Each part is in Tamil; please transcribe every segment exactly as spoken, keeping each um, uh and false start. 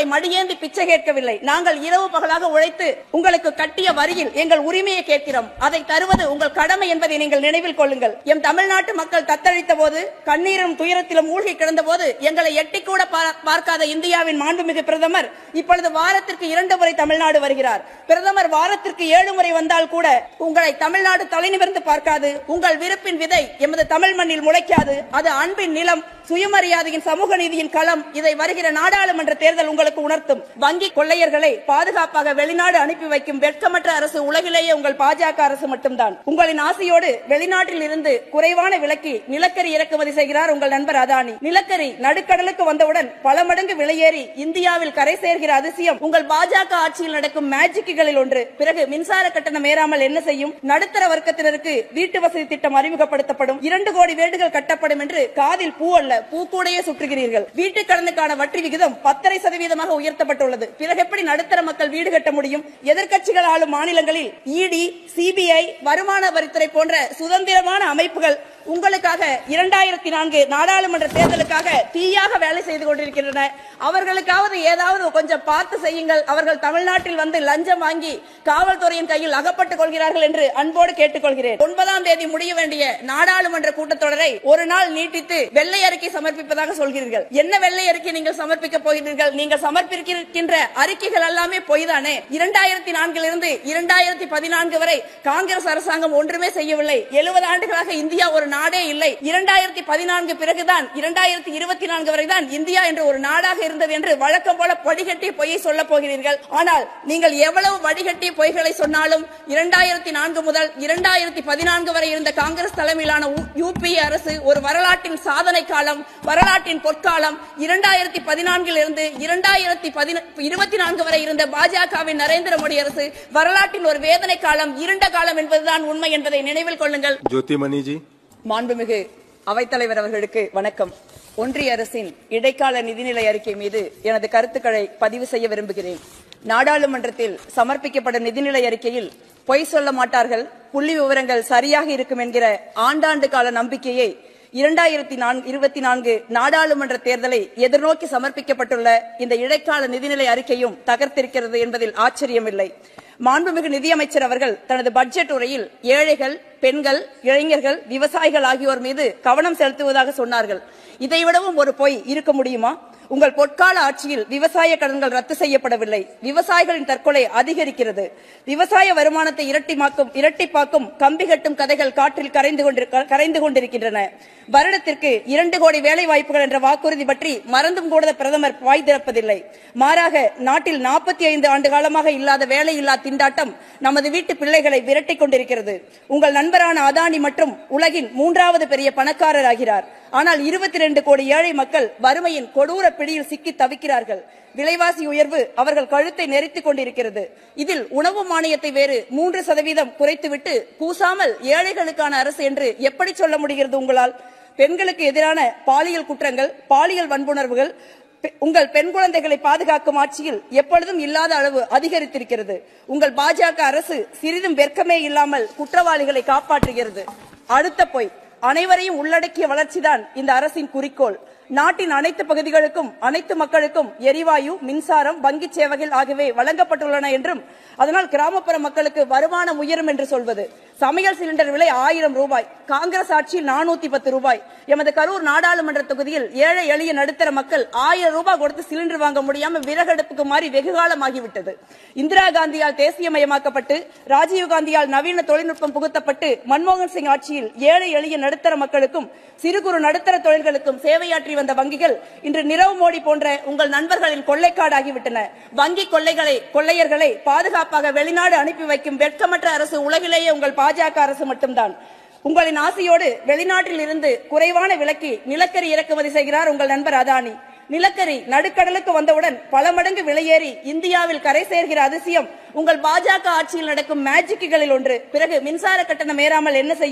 உங்களை மடியேந்தி பிச்சை கேட்கவில்லை. நாங்கள் இரவு பகலாக உழைத்து உங்களுக்கு கட்டிய வரியில் எங்கள் உரிமையை கேட்கிறோம். அதை தருவது உங்கள் கடமை என்பதை நீங்கள் நினைவில் கொள்ளுங்கள். எம் தமிழ்நாட்டு மக்கள் தத்தளித்த போது, கண்ணீரும் துயரத்திலும் மூழ்கி கிடந்த போது எங்களை எட்டி கூட பார்க்காத இந்தியாவின் மாண்புமிகு பிரதமர் இப்பொழுது வாரத்திற்கு இரண்டு முறை தமிழ்நாடு வருகிறார். பிரதமர் வாரத்திற்கு ஏழு முறை வந்தால் கூட உங்களை தமிழ்நாடு தலைநிமிர்ந்து பார்க்காது. உங்கள் விருப்பின் விதை எமது தமிழ் மண்ணில் முளைக்காது. அது அன்பின் நிலம், சுயமரியாதையின் சமூக நீதியின் களம். இதை வருகிற நாடாளுமன்ற தேர்தல் உங்களுக்கு உணர்த்தும். வங்கி கொள்ளையர்களை பாதுகாப்பாக வெளிநாடு அனுப்பி வைக்கும் வெட்கமற்ற அரசு உலகிலேயே உங்கள் பாஜக அரசு மட்டும்தான். உங்களின் ஆசையோடு வெளிநாட்டில் இருந்து குறைவான விலைக்கு நிலக்கரி இறக்குமதி செய்கிறார் உங்கள் நண்பர் அதானி. நிலக்கரி நடுக்கடலுக்கு வந்தவுடன் பல மடங்கு விலையேறி இந்தியாவில் கரை சேர்கிற அதிசயம் உங்கள் பாஜக ஆட்சியில் நடக்கும் மேஜிக்குகளில் ஒன்று. பிறகு மின்சார கட்டணம் ஏறாமல் என்ன செய்யும்? நடுத்தர வர்க்கத்தினருக்கு வீட்டு வசதி திட்டம் அறிமுகப்படுத்தப்படும். இரண்டு கோடி வீடுகள் கட்டப்படும் என்று காதில் பூ அல்ல பூக்கூடையே சுற்றுகிறீர்கள். வீட்டு கடனுக்கான வட்டி விகிதம் பத்தரை சதவீதமாக உயர்த்தப்பட்டுள்ளது. பிறகு எப்படி நடுத்தர மக்கள் வீடு கட்ட முடியும்? எதிர்க்கட்சிகள் ஆளும் மாநிலங்களில் இடி, சிபிஐ, வருமான வரித்துறை போன்ற சுதந்திரமான அமைப்புகள் உங்களுக்காக இரண்டாயிரத்தி நான்கு நாடாளுமன்ற தேர்தலுக்காக தீயாக வேலை செய்து கொண்டிருக்கின்றன. அவர்களுக்காவது ஏதாவது கொஞ்சம் பார்த்து செய்யுங்கள். அவர்கள் தமிழ்நாட்டில் வந்து லஞ்சம் வாங்கி காவல்துறையின் கையில் அகப்பட்டுக் கொள்கிறார்கள் என்று அன்போடு கேட்டுக்கொள்கிறேன். ஒன்பதாம் தேதி முடிய வேண்டிய நாடாளுமன்ற கூட்டத்தொடரை ஒரு நாள் நீட்டித்து வெள்ளை அறிக்கை சமர்ப்பிப்பதாக சொல்கிறீர்கள். என்ன வெள்ளை அறிக்கை நீங்கள் சமர்ப்பிக்க போகிறீர்கள்? நீங்கள் சமர்ப்பிக்கின்ற அறிக்கைகள் எல்லாமே பொய்தானே. இரண்டாயிரத்தி நான்கில் இருந்து இரண்டாயிரத்தி பதினான்கு வரை காங்கிரஸ் அரசாங்கம் ஒன்றுமே செய்யவில்லை. எழுபது ஆண்டுகளாக இந்தியா ஒரு நாடே இல்லை. இரண்டாயிரத்தி பதினான்கு பிறகுதான் இரண்டாயிரத்தி இருபத்தி நான்கு வரைதான் இந்தியா என்று ஒரு நாடாக இருந்தது என்று வழக்கம் போல வடிகட்டிய பொய்யை சொல்ல போகிறீர்கள். ஆனால் நீங்கள் எவ்வளவு வடிகட்டிய பொய்களை சொன்னாலும் இரண்டாயிரத்தி நான்கு முதல் இரண்டாயிரத்தி பதினான்கு வரை இருந்த காங்கிரஸ் தலைமையிலான யூபிஏ அரசு ஒரு வரலாற்றின் சாதனை காலம், வரலாற்றின் பொற்காலம். இரண்டாயிரத்தி பதினான்கில் இருந்து இரண்டாயிரத்தி இருபத்தி நான்கு வரை இருந்த பாஜகவின் நரேந்திர மோடி அரசு வரலாற்றின் ஒரு வேதனை காலம், இருண்ட காலம் என்பதுதான் உண்மை என்பதை நினைவில் கொள்ளுங்கள். ஜோதிமணிஜி. மாண்புமிகு அவைத்தலைவர் அவர்களுக்கு வணக்கம். ஒன்றிய அரசின் இடைக்கால நிதிநிலை அறிக்கை மீது எனது கருத்துக்களை பதிவு செய்ய விரும்புகிறேன். நாடாளுமன்றத்தில் சமர்ப்பிக்கப்படும் நிதிநிலை அறிக்கையில் பொய் சொல்ல மாட்டார்கள், புள்ளி விவரங்கள் சரியாக இருக்கும் என்கிற ஆண்டாண்டு கால நம்பிக்கையை இரண்டாயிரத்தி இருபத்தி நான்கு நாடாளுமன்ற தேர்தலை எதிர்நோக்கி சமர்ப்பிக்கப்பட்டுள்ள இந்த இடைக்கால நிதிநிலை அறிக்கையும் தகர்த்திருக்கிறது என்பதில் ஆச்சரியமில்லை. மாண்புமிகு நிதியமைச்சர் அவர்கள் தனது பட்ஜெட் உரையில் ஏழைகள், பெண்கள், இளைஞர்கள், விவசாயிகள் ஆகியோர் மீது கவனம் செலுத்துவதாக சொன்னார்கள். இதைவிடவும் ஒரு பொய் இருக்க முடியுமா? உங்கள் பொற்கால ஆட்சியில் விவசாய கடன்கள் ரத்து செய்யப்படவில்லை. விவசாயிகளின் தற்கொலை அதிகரிக்கிறது. விவசாய வருமானத்தை இரட்டிமாக்கும் இரட்டிப்பாக்கும் கம்பி கட்டும் கதைகள் காற்றில் கரைந்து கொண்டிருக்கின்றன. வருடத்திற்கு இரண்டு கோடி வேலை வாய்ப்புகள் என்ற வாக்குறுதி பற்றி மறந்தும் கூட பிரதமர் வாய் திறப்பதில்லை. மாறாக நாட்டில் நாற்பத்தி ஐந்து ஆண்டு காலமாக இல்லாத வேலையில்லா திண்டாட்டம் நமது வீட்டு பிள்ளைகளை விரட்டிக் கொண்டிருக்கிறது. உங்கள் நண்பரான அதானி மற்றும் உலகின் மூன்றாவது பெரிய பணக்காரர் ஆகிறார். ஆனால் இருபத்தி இரண்டு கோடி ஏழை மக்கள் வறுமையின் கொடூர பிடியில் சிக்கி தவிக்கிறார்கள். விலைவாசி உயர்வு அவர்கள் கழுத்தை நெரித்துக் கொண்டிருக்கிறது. இதில் உணவு மானியத்தை வேறு மூன்று சதவீதம் குறைத்துவிட்டு பூசாமல் ஏழைகளுக்கான அரசு என்று எப்படி சொல்ல முடிகிறது உங்களால்? பெண்களுக்கு எதிரான பாலியல் குற்றங்கள், பாலியல் வன்புணர்வுகள் உங்கள் பெண் குழந்தைகளை பாதுகாக்கும் ஆட்சியில் எப்பொழுதும் இல்லாத அளவு அதிகரித்திருக்கிறது. உங்கள் பாஜக அரசு சிறிதும் வெட்கமே இல்லாமல் குற்றவாளிகளை காப்பாற்றுகிறது. அடுத்த பொய், அனைவரையும் உள்ளடக்கிய வளர்ச்சிதான் இந்த அரசின் குறிக்கோள். நாட்டின் அனைத்து பகுதிகளுக்கும் அனைத்து மக்களுக்கும் எரிவாயு, மின்சாரம், வங்கி சேவைகள் ஆகியவை வழங்கப்பட்டுள்ளன என்றும் அதனால் கிராமப்புற மக்களுக்கு வருமானம் உயரும் என்று சொல்வது. சமையல் சிலிண்டர் விலை ஆயிரம் ரூபாய், காங்கிரஸ் ஆட்சியில் நானூத்தி பத்து ரூபாய். எமது கரூர் நாடாளுமன்ற தொகுதியில் ஏழை எளிய நடுத்தர மக்கள் ஆயிரம் ரூபாய் கொடுத்து சிலிண்டர் வாங்க முடியாமல் விறகடுப்புக்கு மாறி வெகுகாலம் ஆகிவிட்டது. இந்திரா காந்தியால் தேசியமயமாக்கப்பட்டு ராஜீவ்காந்தியால் நவீன தொழில்நுட்பம் புகுத்தப்பட்டு மன்மோகன் சிங் ஆட்சியில் ஏழை எளிய நடுத்தர மக்களுக்கும் சிறு குறு நடுத்தர தொழில்களுக்கும் சேவையாற்றி வந்த வங்கிகள் இன்று நிரவ் மோடி போன்ற உங்கள் நண்பர்களின் கொள்ளைக்காடாகிவிட்டன. வங்கி கொள்ளைகளை கொள்ளையர்களை பாதுகாப்பாக வெளிநாடு அனுப்பி வைக்கும் வெட்கமற்ற அரசு உலகிலேயே உங்கள் பாஜக அரசு மட்டும்தான். உங்களின் ஆசையோடு வெளிநாட்டில் இருந்து குறைவான விலைக்கு நிலக்கரி இறக்குமதி செய்கிறார் உங்கள் நண்பர் அதானி. நிலக்கரி நடுக்கடலுக்கு வந்தவுடன் பல மடங்கு விலையேறி இந்தியாவில் கரை சேர்கிற அதிசயம் உங்கள் பாஜக ஆட்சியில் நடக்கும் மேஜிக்குகளில் ஒன்று. பிறகு மின்சார கட்டணம் ஏறாமல் என்ன செய்யும்?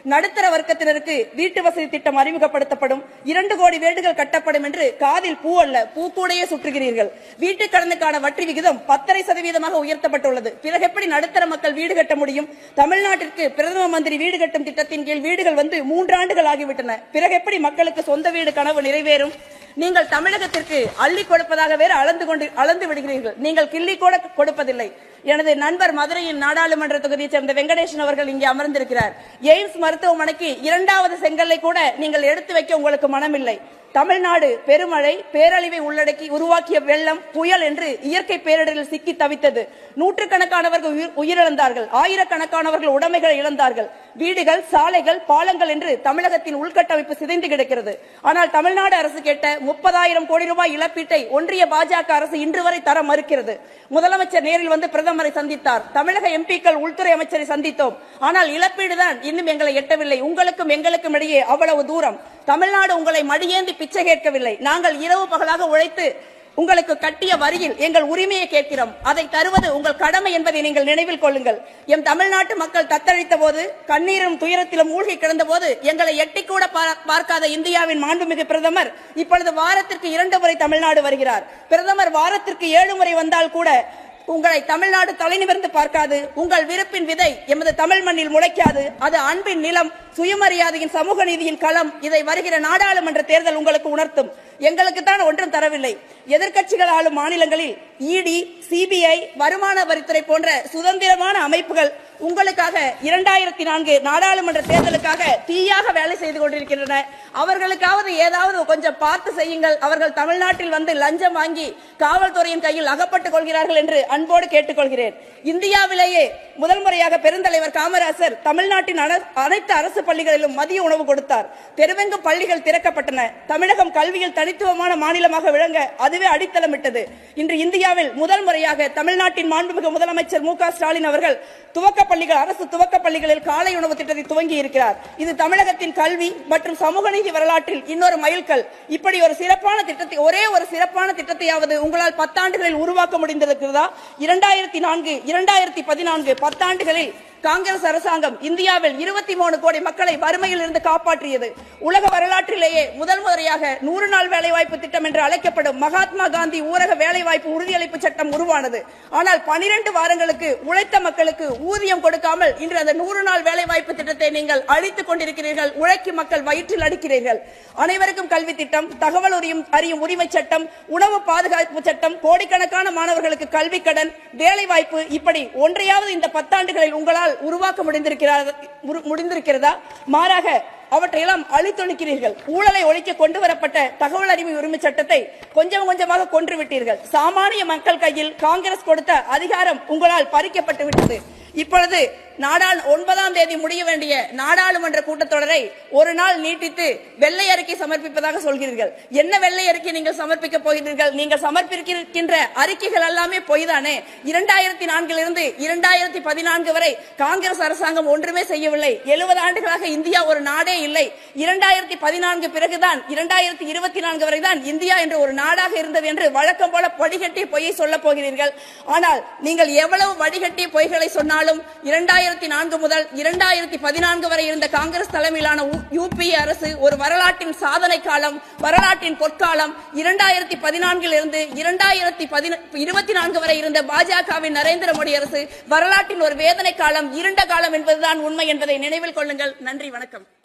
நடுத்தர வர்க்கத்தினருக்கு வீட்டு வசதி திட்டம் அறிமுகப்படுத்தப்படும், இரண்டு கோடி வீடுகள் கட்டப்படும் என்று காதில் பூ அல்ல பூக்கூடையே சுற்றுகிறீர்கள். வீட்டு கடனுக்கான வட்டி விகிதம் பத்தரை சதவீதமாக உயர்த்தப்பட்டுள்ளது. பிறகு எப்படி நடுத்தர மக்கள் வீடு கட்ட முடியும்? தமிழ்நாட்டிற்கு பிரதம மந்திரி வீடு கட்டும் திட்டத்தின் கீழ் வீடுகள் வந்து மூன்று ஆண்டுகள் ஆகிவிட்டன. பிறகு எப்படி மக்களுக்கு சொந்த வீடு கனவு நிறைவேறும்? நீங்கள் தமிழகத்திற்கு அள்ளி கொடுப்பதாக வேறு அளந்து கொண்டு அளந்து விடுகிறீர்கள். நீங்கள் கிள்ளி கூட கொடுப்பதில்லை. எனது நண்பர் மதுரையின் நாடாளுமன்ற தொகுதியைச் சேர்ந்த வெங்கடேசன் அவர்கள் இங்கே அமர்ந்திருக்கிறார். எய்ம்ஸ் மருத்துவமனைக்கு இரண்டாவது செங்கல்லை கூட நீங்கள் எடுத்து வைக்க உங்களுக்கு மனமில்லை. தமிழ்நாடு பெருமழை பேரழிவை உள்ளடக்கி உருவாக்கிய வெள்ளம் புயல் என்று இயற்கை பேரிடரில் சிக்கி தவித்தது. நூற்றுக்கணக்கானவர்கள் உயிரிழந்தார்கள், ஆயிரக்கணக்கானவர்கள் உடைமைகளை இழந்தார்கள். வீடுகள், சாலைகள், பாலங்கள் என்று தமிழகத்தின் உள்கட்டமைப்பு சிதைந்து கிடக்கிறது. ஆனால் தமிழ்நாடு அரசு கேட்ட முப்பதாயிரம் கோடி ரூபாய் இழப்பீட்டை ஒன்றிய பாஜக அரசு இன்று வரை தர மறுக்கிறது. முதலமைச்சர் நேரில் வந்து பிரதமரை சந்தித்தார். தமிழக எம்பிக்கள் உள்துறை அமைச்சரை சந்தித்தோம். ஆனால் இழப்பீடுதான் இன்னும் எங்களை எட்டவில்லை. உங்களுக்கும் எங்களுக்கும் இடையே அவ்வளவு தூரம். தமிழ்நாடு உங்களை மடியேந்தி பிச்சை கேட்கவில்லை. நாங்கள் இரவு பகலாக உழைத்து உங்களுக்கு கட்டிய வரியில் எங்கள் உரிமையை கேட்கிறோம். அதை தருவது உங்கள் கடமை என்பதை நீங்கள் நினைவில் கொள்ளுங்கள். எம் தமிழ்நாட்டு மக்கள் தத்தளித்த போது, கண்ணீரும் துயரத்திலும் மூழ்கி கிடந்த போது எங்களை எட்டி கூட பார்க்காத இந்தியாவின் மாண்புமிகு பிரதமர் இப்பொழுது வாரத்திற்கு இரண்டு முறை தமிழ்நாடு வருகிறார். பிரதமர் வாரத்திற்கு ஏழு முறை வந்தால் கூட உங்களை தமிழ்நாடு தலைநிமிர்ந்து பார்க்காது. உங்கள் விருப்பின் விதை எமது தமிழ் மண்ணில் முளைக்காது. அது அன்பின் நிலம், சுயமரியாதையின், சமூக நீதியின் களம். இதை வருகிற நாடாளுமன்ற தேர்தல் உங்களுக்கு உணர்த்தும். எங்களுக்கு தான் ஒன்றும் தரவில்லை. எதிர்க்கட்சிகள் ஆளும் மாநிலங்களில் இடி, சிபிஐ, வருமான வரித்துறை போன்ற சுதந்திரமான அமைப்புகள் உங்களுக்காக இரண்டாயிரத்தி நான்கு நாடாளுமன்ற தேர்தலுக்காக தீயாக வேலை செய்து கொண்டிருக்கின்றன. அவர்களுக்காவது ஏதாவது கொஞ்சம் பார்த்து செய்யுங்கள். அவர்கள் தமிழ்நாட்டில் வந்து லஞ்சம் வாங்கி காவல்துறையின் கையில் அகப்பட்டுக் கொள்கிறார்கள் என்று அன்போடு கேட்டுக்கொள்கிறேன். இந்தியாவிலேயே முதல் முறையாக பெருந்தலைவர் காமராசர் தமிழ்நாட்டின் அனைத்து அரசு பள்ளிகளிலும் மதிய உணவு கொடுத்தார். தெருவெங்கும் பள்ளிகள் திறக்கப்பட்டன. தமிழகம் கல்வியில் தனித்துவமான மாநிலமாக விளங்க அதுவே அடித்தளமிட்டது. இன்று இந்தியாவில் முதல் முறையாக தமிழ்நாட்டின் மாண்புமிகு முதலமைச்சர் மு க ஸ்டாலின் அவர்கள் துவக்க பள்ளிகள், அரசு துவக்க பள்ளிகளில் காலை உணவு திட்டத்தை துவங்கி இருக்கிறார். இது தமிழகத்தின் கல்வி மற்றும் சமூக நீதி வரலாற்றில் இன்னொரு மைல்கல். இப்படி ஒரு சிறப்பான திட்டத்தை, ஒரே ஒரு சிறப்பான திட்டத்தையாவது உங்களால் பத்தாண்டுகளில் உருவாக்க முடிந்திருக்கிறதா? இரண்டாயிரத்தி நான்கு இரண்டாயிரத்தி பதினான்கு பத்தாண்டுகளில் காங்கிரஸ் அரசாங்கம் இந்தியாவில் இருபத்தி மூணு கோடி மக்களை வறுமையில் இருந்து காப்பாற்றியது. உலக வரலாற்றிலேயே முதல் முறையாக நூறு நாள் வேலைவாய்ப்பு திட்டம் என்று அழைக்கப்படும் மகாத்மா காந்தி ஊரக வேலைவாய்ப்பு உறுதியளிப்பு சட்டம் உருவானது. ஆனால் பனிரெண்டு வாரங்களுக்கு உழைத்த மக்களுக்கு ஊதியம் கொடுக்காமல் இன்று அந்த நூறு நாள் வேலைவாய்ப்பு திட்டத்தை நீங்கள் அழித்துக் கொண்டிருக்கிறீர்கள். உழைக்கும் மக்கள் வயிற்றில் அடிக்கிறீர்கள். அனைவருக்கும் கல்வி திட்டம், தகவல் அறியும் உரிமை சட்டம், உணவு பாதுகாப்பு சட்டம், கோடிக்கணக்கான மாணவர்களுக்கு கல்வி கடன், வேலைவாய்ப்பு, இப்படி ஒன்றையாவது இந்த பத்தாண்டுகளில் உங்களால் உருவாக்க முடிந்திருக்கிறதா? மாறாக அவற்றையெல்லாம் அழித்தொழிக்கிறீர்கள். ஊழலை ஒழிக்க கொண்டு வரப்பட்ட தகவல் அறிவு உரிமை சட்டத்தை கொஞ்சம் கொஞ்சமாக கொன்றுவிட்டீர்கள். சாமானிய மக்கள் கையில் காங்கிரஸ் கொடுத்த அதிகாரம் உங்களால் பறிக்கப்பட்டு விட்டது. இப்பொழுது நாடாள் ஒன்பதாம் தேதி முடிய வேண்டிய நாடாளுமன்ற கூட்டத்தொடரை ஒரு நாள் நீட்டித்து வெள்ளை அறிக்கை சமர்ப்பிப்பதாக சொல்கிறீர்கள். என்ன வெள்ளை அறிக்கை நீங்கள் சமர்ப்பிக்க போகிறீர்கள்? நீங்கள் சமர்ப்பிக்கின்ற அறிக்கைகள் எல்லாமே பொய்தானே. இரண்டாயிரத்தி நான்கிலிருந்து இரண்டாயிரத்தி பதினான்கு வரை காங்கிரஸ் அரசாங்கம் ஒன்றுமே செய்யவில்லை. எழுபது ஆண்டுகளாக இந்தியா ஒரு நாடே இல்லை. இரண்டாயிரத்தி பதினான்கு பிறகுதான் இரண்டாயிரத்தி இருபத்தி நான்கு வரைதான் இந்தியா என்ற ஒரு நாடாக இருந்தது என்று வழக்கம் போல வடிகட்டிய பொய்யை சொல்ல போகிறீர்கள். ஆனால் நீங்கள் எவ்வளவு வடிகட்டிய பொய்களை சொன்னாலும் இரண்டாயிரத்தி நான்கு முதல் இரண்டாயிரத்தி பதினான்கு வரை இருந்த காங்கிரஸ் தலைமையிலான யூபிஏ அரசு ஒரு வரலாற்றின் சாதனை காலம், வரலாற்றின் பொற்காலம். இரண்டாயிரத்தி பதினான்கில் இருந்து இரண்டாயிரத்தி இருபத்தி நான்கு வரை இருந்த பாஜகவின் நரேந்திர மோடி அரசு வரலாற்றின் ஒரு வேதனை காலம், இருண்ட காலம் என்பதுதான் உண்மை என்பதை நினைவில் கொள்ளுங்கள். நன்றி, வணக்கம்.